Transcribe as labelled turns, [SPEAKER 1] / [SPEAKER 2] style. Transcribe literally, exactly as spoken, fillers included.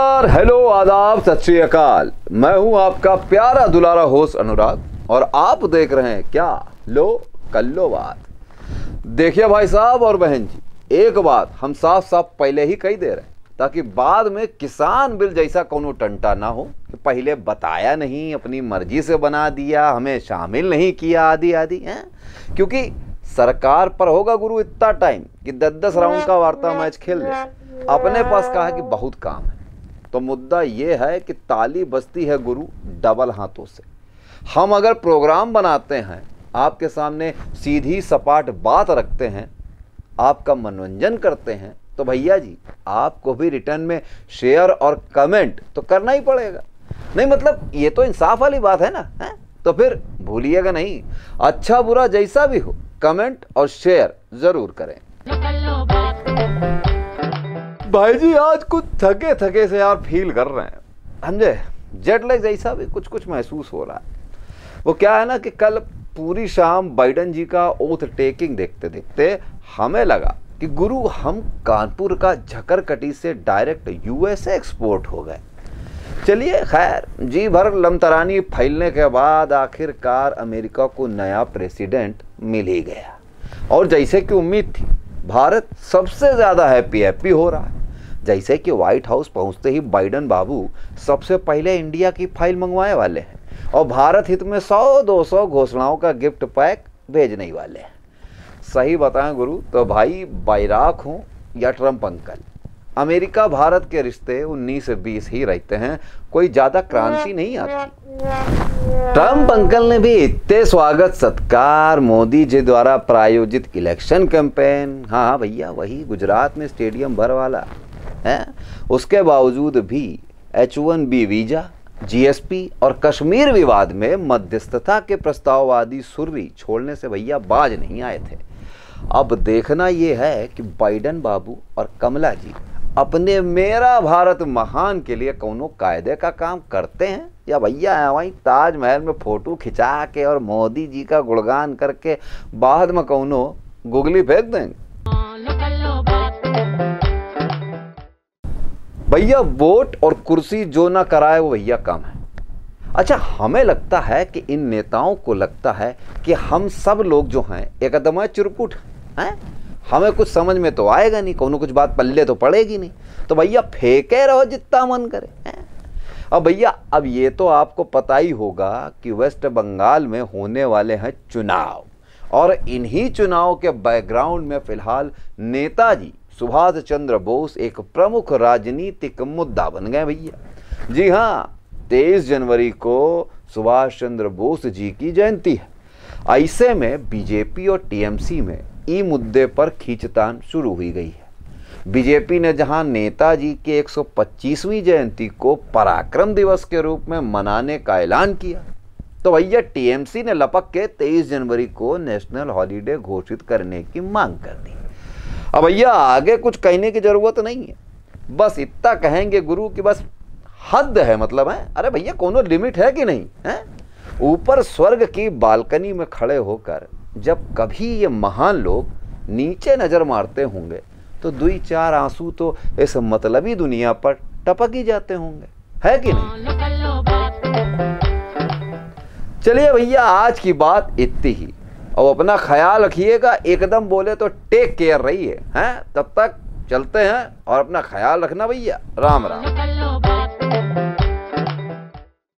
[SPEAKER 1] नमस्कार, हेलो, आदाब, सत श्री अकाल। मैं हूं आपका प्यारा दुलारा होस्ट अनुराग और आप देख रहे हैं क्या लो कल्लो बात। देखिए भाई साहब और बहन जी, एक बात हम साफ साफ पहले ही कही दे रहे हैं ताकि बाद में किसान बिल जैसा कोनो टंटा ना हो कि पहले बताया नहीं, अपनी मर्जी से बना दिया, हमें शामिल नहीं किया, आदि आदि हैं। क्योंकि सरकार पर होगा गुरु इतना टाइम कि दस दस राउंड का वार्ता मैच खेल ले, अपने पास कहा कि बहुत काम है। तो मुद्दा ये है कि ताली बजती है गुरु डबल हाथों से। हम अगर प्रोग्राम बनाते हैं, आपके सामने सीधी सपाट बात रखते हैं, आपका मनोरंजन करते हैं, तो भैया जी आपको भी रिटर्न में शेयर और कमेंट तो करना ही पड़ेगा। नहीं मतलब ये तो इंसाफ वाली बात है ना, है? तो फिर भूलिएगा नहीं, अच्छा बुरा जैसा भी हो कमेंट और शेयर जरूर करें। भाई जी आज कुछ थके थके से यार फील कर रहे हैं, समझे, जेट लैग जैसा भी कुछ कुछ महसूस हो रहा है। वो क्या है ना कि कल पूरी शाम बाइडन जी का ओथ टेकिंग देखते देखते हमें लगा कि गुरु हम कानपुर का झकरकटी से डायरेक्ट यूएसए एक्सपोर्ट हो गए। चलिए खैर, जी भर लमतरानी फैलने के बाद आखिरकार अमेरिका को नया प्रेसिडेंट मिल ही गया और जैसे कि उम्मीद थी भारत सबसे ज़्यादा हैप्पी हैप्पी हो रहा है। जैसे कि व्हाइट हाउस पहुंचते ही बाइडन बाबू सबसे पहले इंडिया की फाइल मंगवाने वाले हैं और भारत हित में सौ दो सौ घोषणाओं का गिफ्ट पैक भेजने वाले हैं। सही बताएं गुरु तो भाई बैराक हूँ या ट्रम्प अंकल, अमेरिका भारत के रिश्ते उन्नीस से बीस ही रहते हैं, कोई ज़्यादा क्रांति नहीं आती। ट्रम्प अंकल ने भी इतने स्वागत सत्कार, मोदी जी द्वारा प्रायोजित इलेक्शन कैंपेन, हाँ भैया वही गुजरात में स्टेडियम भर वाला है, उसके बावजूद भी H one B visa, GSP और कश्मीर विवाद में मध्यस्थता के प्रस्ताववादी सुर्री छोड़ने से भैया बाज नहीं आए थे। अब देखना यह है कि बाइडन बाबू और कमला जी अपने मेरा भारत महान के लिए कौनो कायदे का काम करते हैं या भैया वहीं ताजमहल में फोटो खिंचा के और मोदी जी का गुणगान करके बाद में कौनो गुगली फेंक देंगे। भैया वोट और कुर्सी जो ना कराए वो भैया कम है। अच्छा, हमें लगता है कि इन नेताओं को लगता है कि हम सब लोग जो हैं एकदम चिरकुट हैं, हमें कुछ समझ में तो आएगा नहीं, कोनो कुछ बात पल्ले तो पड़ेगी नहीं, तो भैया फेंके रहो जितना मन करे हैं। अब भैया अब ये तो आपको पता ही होगा कि वेस्ट बंगाल में होने वाले हैं चुनाव और इन्हीं चुनाव के बैकग्राउंड में फिलहाल नेताजी सुभाष चंद्र बोस एक प्रमुख राजनीतिक मुद्दा बन गए भैया। जी हाँ, तेईस जनवरी को सुभाष चंद्र बोस जी की जयंती है। ऐसे में बीजेपी और टीएमसी में ई मुद्दे पर खींचतान शुरू हुई गई है। बीजेपी ने जहां नेताजी के एक सौ पच्चीसवीं जयंती को पराक्रम दिवस के रूप में मनाने का ऐलान किया, तो भैया टीएमसी ने लपक के तेईस जनवरी को नेशनल हॉलीडे घोषित करने की मांग कर दी। अब भैया आगे कुछ कहने की जरूरत नहीं है, बस इतना कहेंगे गुरु कि बस हद है, मतलब है, अरे भैया कोनो लिमिट है कि नहीं है। ऊपर स्वर्ग की बालकनी में खड़े होकर जब कभी ये महान लोग नीचे नजर मारते होंगे तो दुई चार आंसू तो इस मतलबी दुनिया पर टपक ही जाते होंगे, है कि नहीं। चलिए भैया आज की बात इतनी ही, और अपना ख्याल रखिएगा, एकदम बोले तो टेक केयर रहिए हैं। तब तक चलते हैं और अपना ख्याल रखना भैया। राम राम।